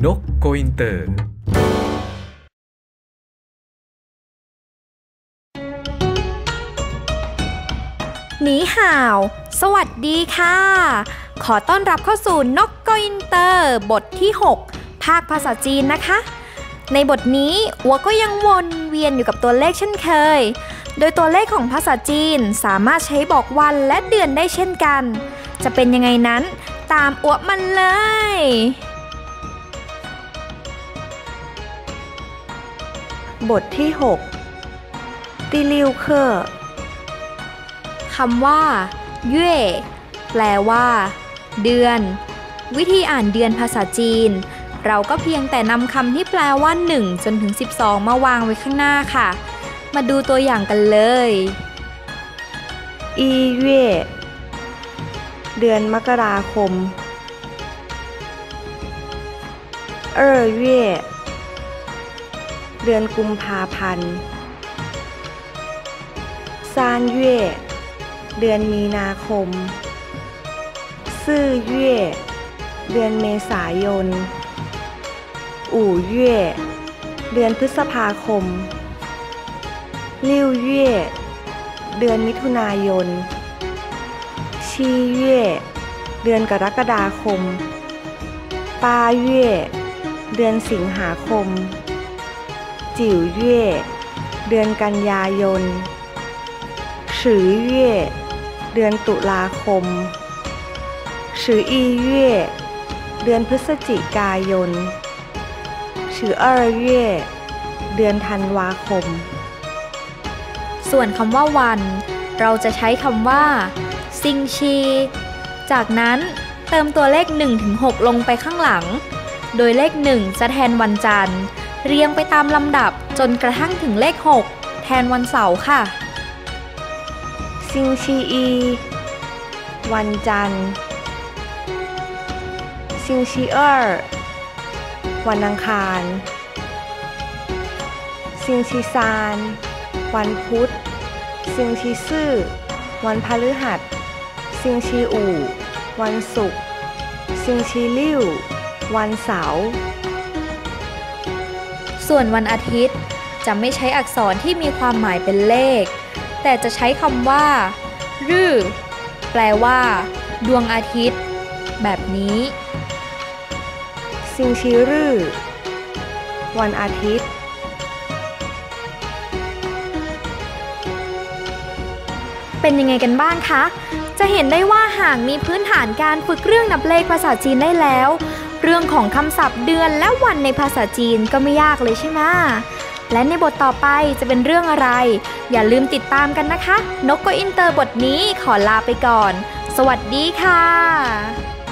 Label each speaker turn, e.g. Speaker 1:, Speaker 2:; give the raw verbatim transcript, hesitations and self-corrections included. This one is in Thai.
Speaker 1: นกโกอินเตอร์
Speaker 2: หนีห่าวสวัสดีค่ะขอต้อนรับเข้าสู่นกโกอินเตอร์บทที่หกภาคภาษาจีนนะคะในบทนี้อัวก็ยังวนเวียนอยู่กับตัวเลขเช่นเคยโดยตัวเลขของภาษาจีนสามารถใช้บอกวันและเดือนได้เช่นกันจะเป็นยังไงนั้นตามอัวมันเลย
Speaker 3: บทที่หกตีลิวเคอร์
Speaker 2: คำว่าเย่แปลว่าเดือนวิธีอ่านเดือนภาษาจีนเราก็เพียงแต่นำคำที่แปลว่าหนึ่งจนถึงสิบสองมาวางไว้ข้างหน้าค่ะมาดูตัวอย่างกันเลย
Speaker 3: อีเย่เดือนมกราคมเอ่อเย่เดือนกุมภาพันธ์ซานเย่เดือนมีนาคมซื่อเย่เดือนเมษายนอู่เย่เดือนพฤษภาคมลิ่วเย่เดือนมิถุนายนชีเย่เดือนกรกฎาคมปาเย่เดือนสิงหาคมจิ๋วเย่เดือนกันยายนฉือเย่เดือนตุลาคมฉืออีเย่เดือนพฤศจิกายนฉือเอ่อเย่เดือนธันวาคม
Speaker 2: ส่วนคำว่าวันเราจะใช้คำว่าซิงชีจากนั้นเติมตัวเลข หนึ่งถึงหก ลงไปข้างหลังโดยเลขหนึ่งจะแทนวันจันทร์เรียงไปตามลำดับจนกระทั่งถึงเลขหกแทนวันเสาร์ค่ะ
Speaker 3: ซิงชีอีวันจันทร์ซิงชีเออร์วันอังคารซิงชีซานวันพุธซิงชีซื่อวันพฤหัสซิงชีอู่วันศุกร์ซิงชีลิ่ววันเสาร์
Speaker 2: ส่วนวันอาทิตย์จะไม่ใช้อักษรที่มีความหมายเป็นเลขแต่จะใช้คำว่ารื่อแปลว่าดวงอาทิตย์แบบนี้
Speaker 3: ซิงชีรื่อวันอาทิตย์
Speaker 2: เป็นยังไงกันบ้างคะจะเห็นได้ว่าหากมีพื้นฐานการฝึกเรื่องนับเลขภาษาจีนได้แล้วเรื่องของคำศัพท์เดือนและวันในภาษาจีนก็ไม่ยากเลยใช่ไหมและในบทต่อไปจะเป็นเรื่องอะไรอย่าลืมติดตามกันนะคะนกโกอินเตอร์บทนี้ขอลาไปก่อนสวัสดีค่ะ